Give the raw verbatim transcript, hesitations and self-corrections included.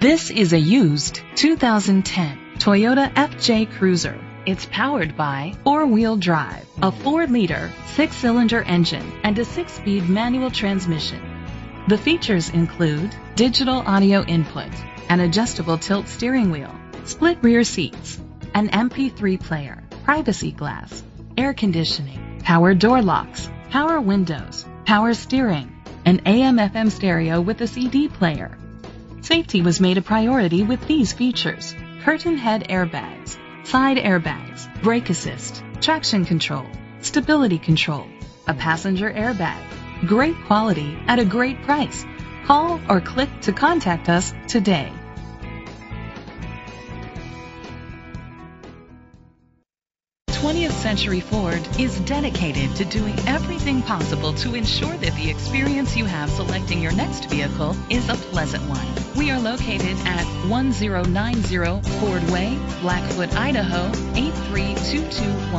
This is a used two thousand ten Toyota F J Cruiser. It's powered by four-wheel drive, a four liter, six-cylinder engine, and a six-speed manual transmission. The features include digital audio input, an adjustable tilt steering wheel, split rear seats, an M P three player, privacy glass, air conditioning, power door locks, power windows, power steering, an A M F M stereo with a C D player. Safety was made a priority with these features: curtain head airbags, side airbags, brake assist, traction control, stability control, a passenger airbag. Great quality at a great price. Call or click to contact us today. twentieth Century Ford is dedicated to doing everything possible to ensure that the experience you have selecting your next vehicle is a pleasant one. We are located at one zero nine zero Ford Way, Blackfoot, Idaho eight three two two